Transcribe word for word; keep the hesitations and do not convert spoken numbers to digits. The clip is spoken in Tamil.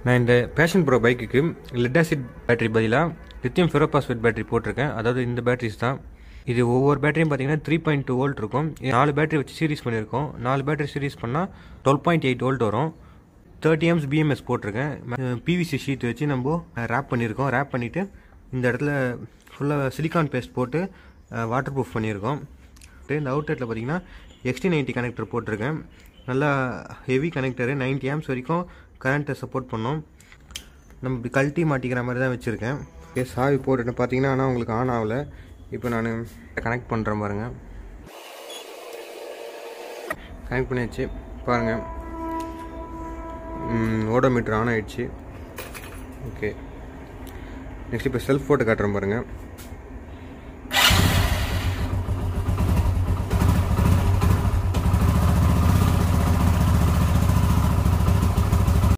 நான் இந்த பேஷன் ப்ரோ பைக்குக்கு லெட் ஆசிட் பேட்டரி பதிலாக லித்தியம் ஃபெரோபாஸ்பேட் பேட்டரி போட்டிருக்கேன். அதாவது இந்த பேட்டரிஸ் தான். இது ஒவ்வொரு பேட்டரியும் பார்த்தீங்கன்னா த்ரீ பாயிண்ட் டூ வோல்ட் இருக்கும். நாலு பேட்டரி வச்சு சீரிஸ் பண்ணியிருக்கோம். நாலு பேட்டரி சீரிஸ் பண்ணால் டுவெல் பாயிண்ட் எயிட் வோல்ட் வரும். தேர்ட்டி எம்ஸ் பிஎம்எஸ் போட்டிருக்கேன். பிவிசி ஷீட் வச்சு நம்ம ரேப் பண்ணியிருக்கோம். ரேப் பண்ணிவிட்டு இந்த இடத்துல ஃபுல்லாக சிலிக்கான் பேஸ்ட் போட்டு வாட்டர் ப்ரூஃப் பண்ணியிருக்கோம். இந்த அவுட்லெட்டில் பார்த்தீங்கன்னா எக்ஸ்டி நைன்ட்டி கனெக்டர் போட்டிருக்கேன். நல்லா ஹெவி கனெக்டரு, நைன்ட்டி ஆம்ஸ் வரைக்கும் கரண்ட்டை சப்போர்ட் பண்ணோம். நம்ம இப்படி கழட்டி மாட்டிக்கிற மாதிரி தான் வச்சுருக்கேன். ஓகே, சாவி போட்டுட்டு பார்த்தீங்கன்னா ஆனால் உங்களுக்கு ஆன் ஆகலை. இப்போ நான் கனெக்ட் பண்ணுறேன் பாருங்கள். கனெக்ட் பண்ணியாச்சு பாருங்கள். ஓடோமீட்டர் ஆன் ஆகிடுச்சு. ஓகே, நெக்ஸ்ட் இப்போ செல்ஃப் போட்டு காட்டுறேன் பாருங்கள்.